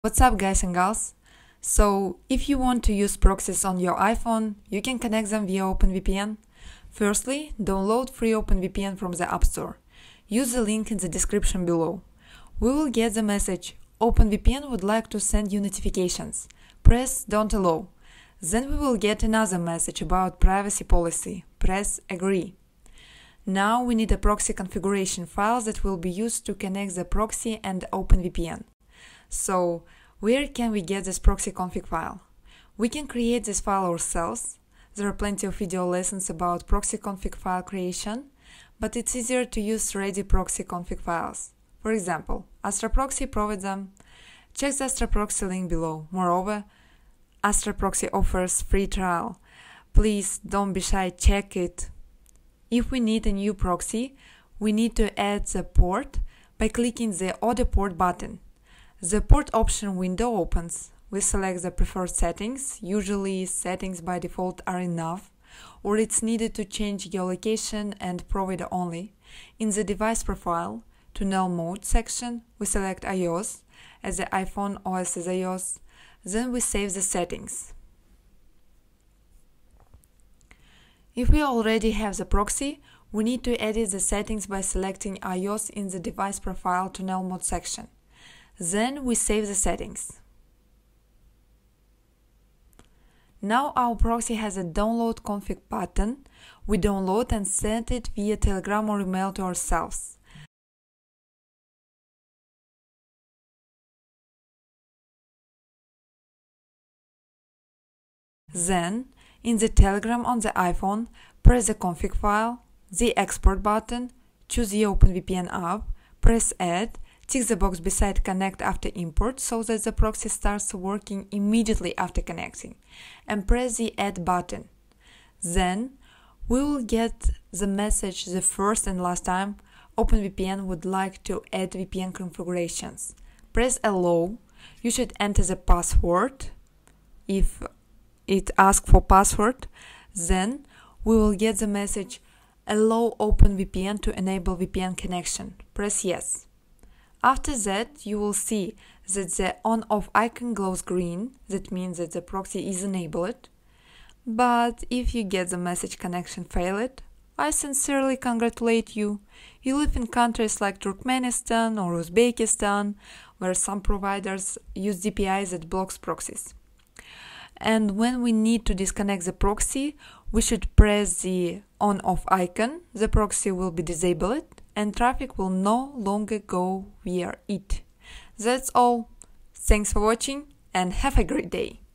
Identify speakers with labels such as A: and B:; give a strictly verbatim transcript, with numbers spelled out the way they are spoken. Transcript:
A: What's up, guys and gals? So, if you want to use proxies on your iPhone, you can connect them via OpenVPN. Firstly, download free OpenVPN from the App Store. Use the link in the description below. We will get the message, OpenVPN would like to send you notifications. Press Don't Allow. Then we will get another message about privacy policy. Press Agree. Now we need a proxy configuration file that will be used to connect the proxy and OpenVPN. So, where can we get this proxy config file? We can create this file ourselves. There are plenty of video lessons about proxy config file creation, but it's easier to use ready proxy config files. For example, Astra Proxy provides them. Check the Astra Proxy link below. Moreover, Astra Proxy offers free trial. Please don't be shy, check it. If we need a new proxy, we need to add the port by clicking the Add a Port button. The port option window opens. We select the preferred settings. Usually settings by default are enough, or it's needed to change geolocation and provider only. In the device profile, to null mode section, we select iOS, as the iPhone O S is iOS. Then we save the settings. If we already have the proxy, we need to edit the settings by selecting iOS in the device profile to null mode section. Then we save the settings. Now our proxy has a download config button. We download and send it via Telegram or email to ourselves. Then, in the Telegram on the iPhone, press the config file, the export button, choose the OpenVPN app, press add, tick the box beside connect after import so that the proxy starts working immediately after connecting, and press the add button. Then we will get the message the first and last time OpenVPN would like to add V P N configurations. Press allow. You should enter the password if it asks for password. Then we will get the message allow OpenVPN to enable V P N connection. Press yes. After that, you will see that the on-off icon glows green. That means that the proxy is enabled. But if you get the message connection failed, I sincerely congratulate you. You live in countries like Turkmenistan or Uzbekistan, where some providers use D P Is that blocks proxies. And when we need to disconnect the proxy, we should press the on-off icon. The proxy will be disabled and traffic will no longer go via it. That's all. Thanks for watching and have a great day.